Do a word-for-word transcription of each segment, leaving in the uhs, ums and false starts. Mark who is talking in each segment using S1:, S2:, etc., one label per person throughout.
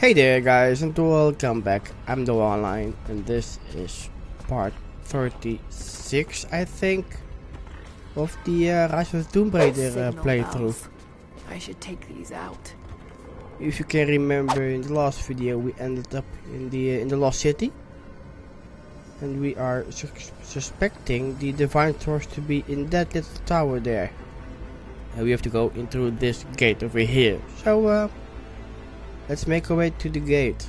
S1: Hey there guys and welcome back. I'm the Online and this is part thirty-six I think of the uh, Rise of the Tomb Raider uh, playthrough.
S2: I should take these out.
S1: If you can remember, in the last video we ended up in the uh, in the Lost City, and we are su suspecting the Divine Source to be in that little tower there, and we have to go into this gate over here. So uh, let's make our way to the gate.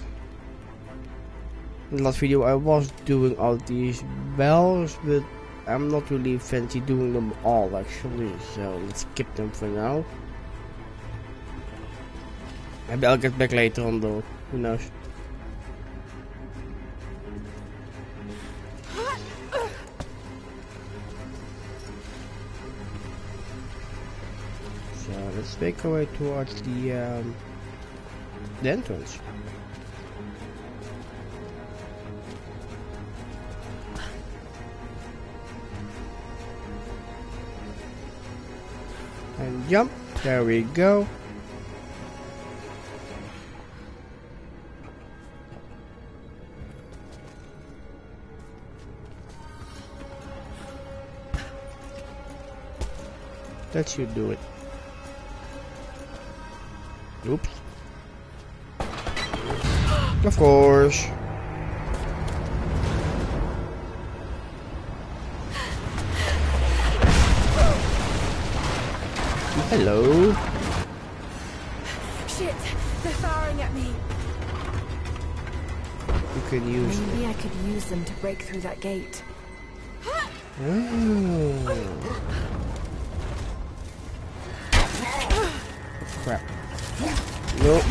S1: In the last video I was doing all these bells, but I'm not really fancy doing them all actually, so let's skip them for now. Maybe I'll get back later on though, who knows. So let's make our way towards the um, the entrance. And jump, there we go. That should do it. Oops. Of course. Hello.
S2: Shit, they're firing at me.
S1: You can use.
S2: Maybe I could use them to break through that gate.
S1: Oh. Crap. Nope.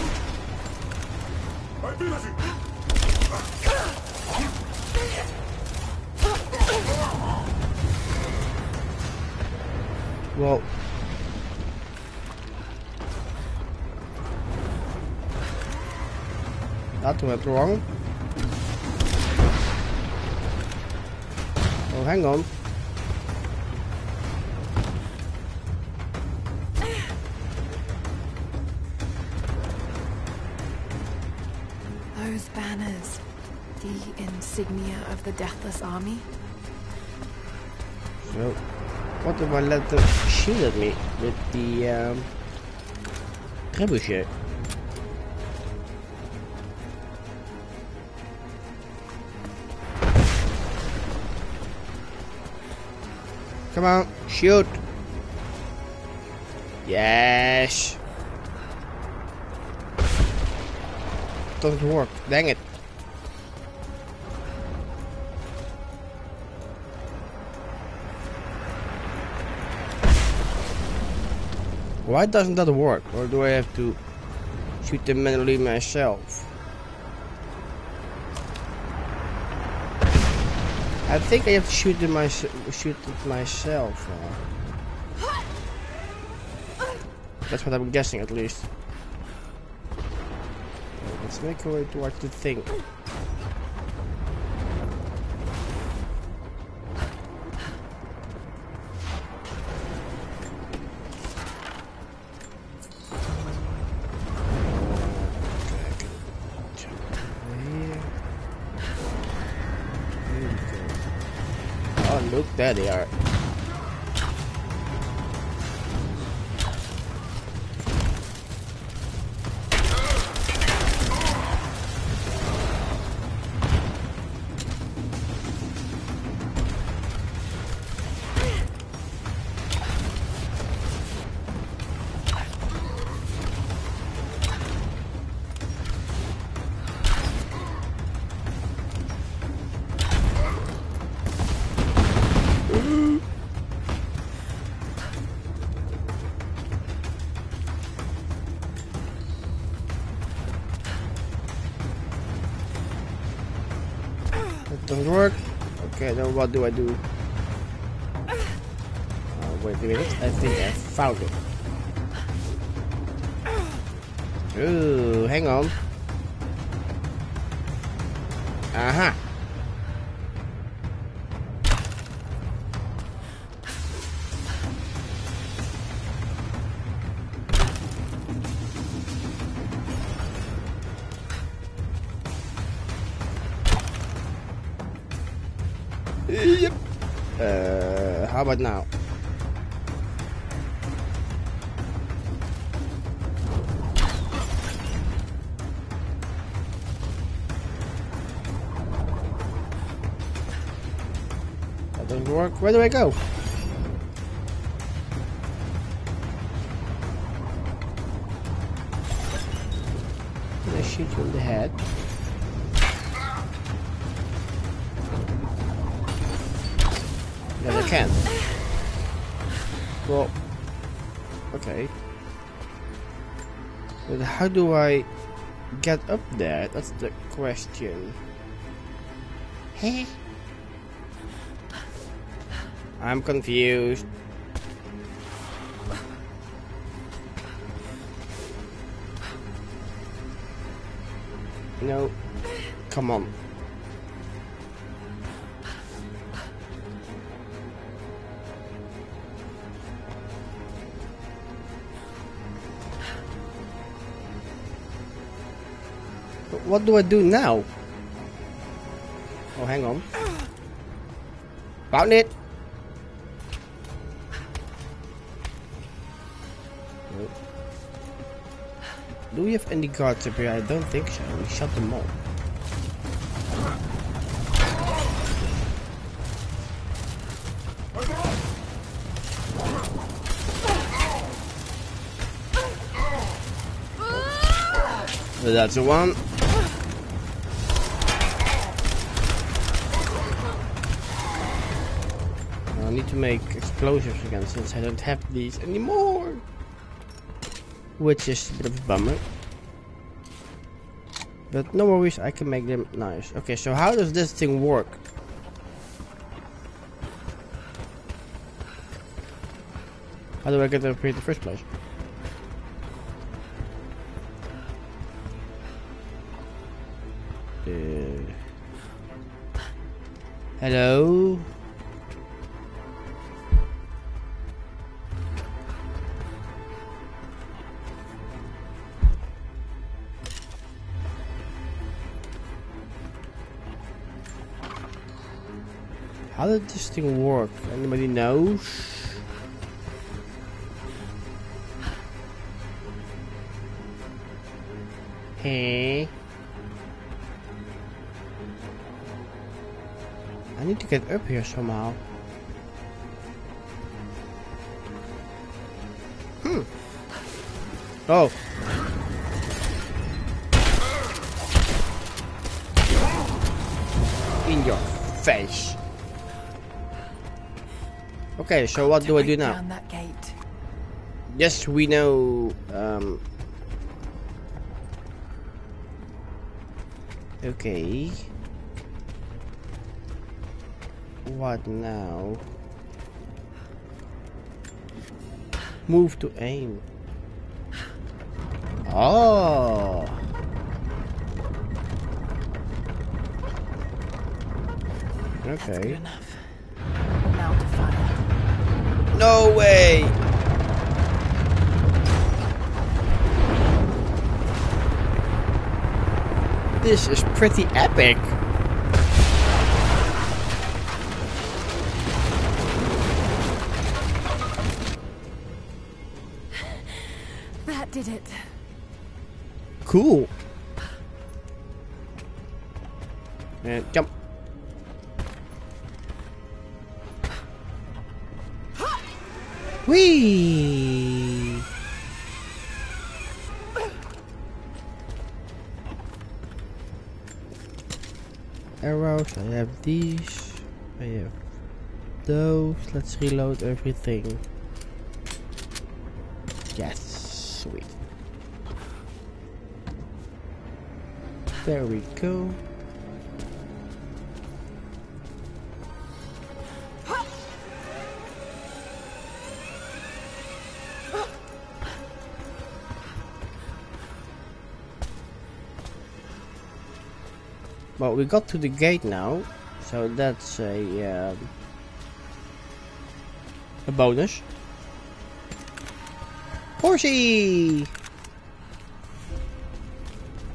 S1: Well, that went wrong. Oh, hang on.
S2: Those banners, the insignia of the Deathless Army.
S1: So, what if I let them shoot at me with the um, trebuchet? Come on, shoot! Yes! Doesn't work, dang it. Why doesn't that work? Or do I have to shoot them manually myself? I think I have to shoot them myself. Shoot it myself. Uh, that's what I'm guessing, at least. Let's make our way towards the thing. Oh, look, there they are. Doesn't work. Okay, then what do I do? Uh, wait a minute. I think I found it. Ooh, hang on. Aha. Yep. Uh, how about now? That doesn't work. Where do I go? Can I shoot you in the head? Yes, I can. Well, okay. But how do I get up there? That's the question. Hey? I'm confused. No. Come on. What do I do now? Oh, hang on. Found it! Nope. Do we have any guards up here? I don't think so. We shot them all. So that's the one. I need to make explosives again since I don't have these anymore. Which is a bit of a bummer. But no worries, I can make them nice. Okay, so how does this thing work? How do I get up here in the first place? Uh, hello? How did this thing work? Anybody knows? Hey. I need to get up here somehow. Hmm. Oh. In your face. Okay, so what do I do now?
S2: Down that gate.
S1: Yes, we know. Um, okay. What now? Move to aim. Oh. Okay.
S2: That's good enough. Now to fire.
S1: No way! This is pretty epic.
S2: That did it.
S1: Cool. And jump. Whee! Arrows, I have these. I have those. Let's reload everything. Yes, sweet. There we go. Well, we got to the gate now, so that's a um, a bonus. Horsey!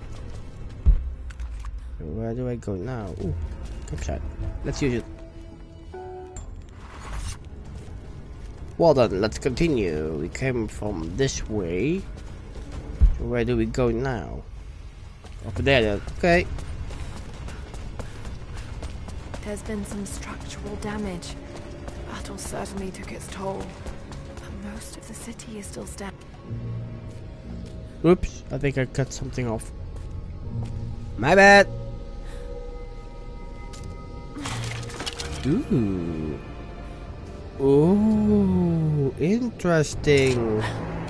S1: Where do I go now? Ooh, campsite. Let's use it. Well then, let's continue. We came from this way. So where do we go now? Over there then. Okay.
S2: There's been some structural damage. The battle certainly took its toll. But most of the city is still standing.
S1: Oops, I think I cut something off. My bad. Ooh. Ooh, interesting.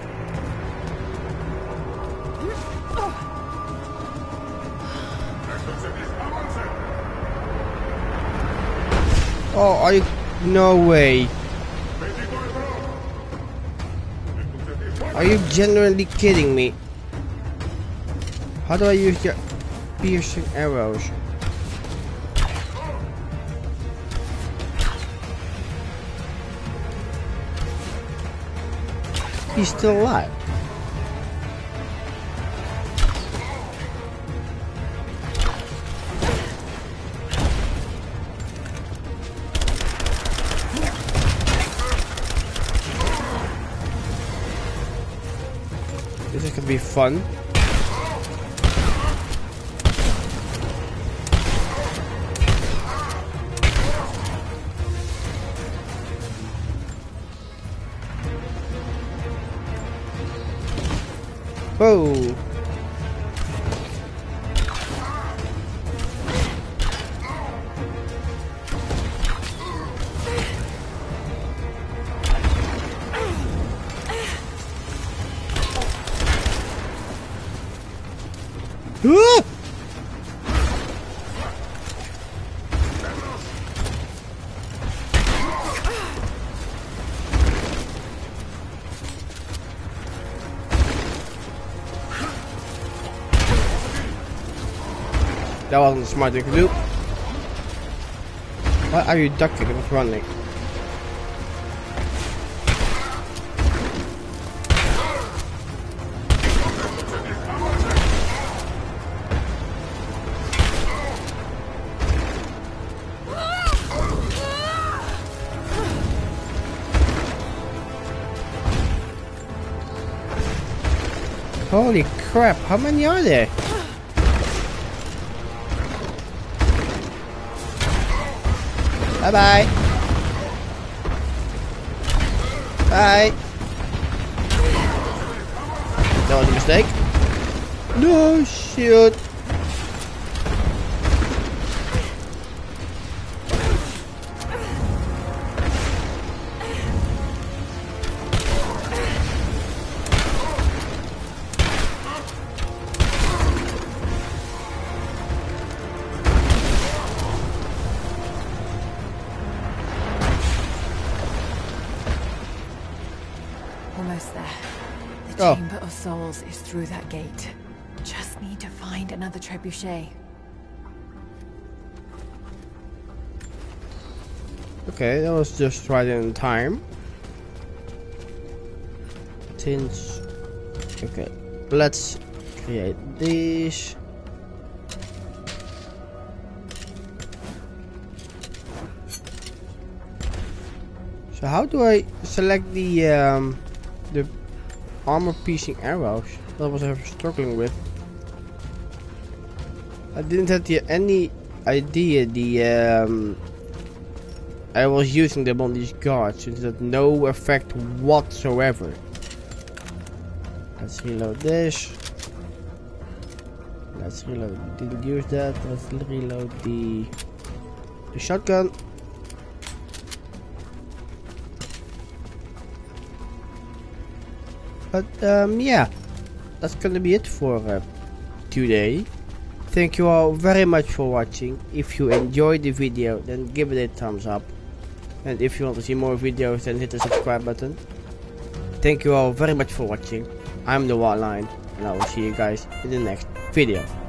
S1: Oh, are you? No way. Are you genuinely kidding me? How do I use your piercing arrows? He's still alive. This is gonna be fun. Whoa. Ah! That wasn't a smart thing to do. Why are you ducking? It was running. Holy crap, how many are there? Bye bye. Bye. That was a mistake. No, shoot.
S2: Almost there. The
S1: Oh.
S2: Chamber of Souls is through that gate. Just need to find another trebuchet.
S1: Okay, that was just right in time. Since okay, let's create this. So how do I select the um, the armor piercing arrows? That was I was struggling with. I didn't have the, any idea the um, I was using them on these guards, since it had no effect whatsoever. Let's reload this. Let's reload. Didn't use that. Let's reload the the shotgun. But um, yeah, that's gonna be it for uh, today. Thank you all very much for watching. If you enjoyed the video, then give it a thumbs up. And if you want to see more videos, then hit the subscribe button. Thank you all very much for watching. I'm the Wildlion, and I will see you guys in the next video.